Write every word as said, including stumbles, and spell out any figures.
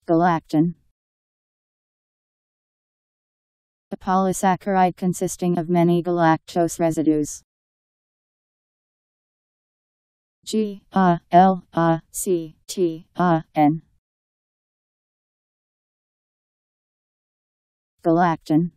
Galactan. A polysaccharide consisting of many galactose residues. G A L A C T A N. Galactan.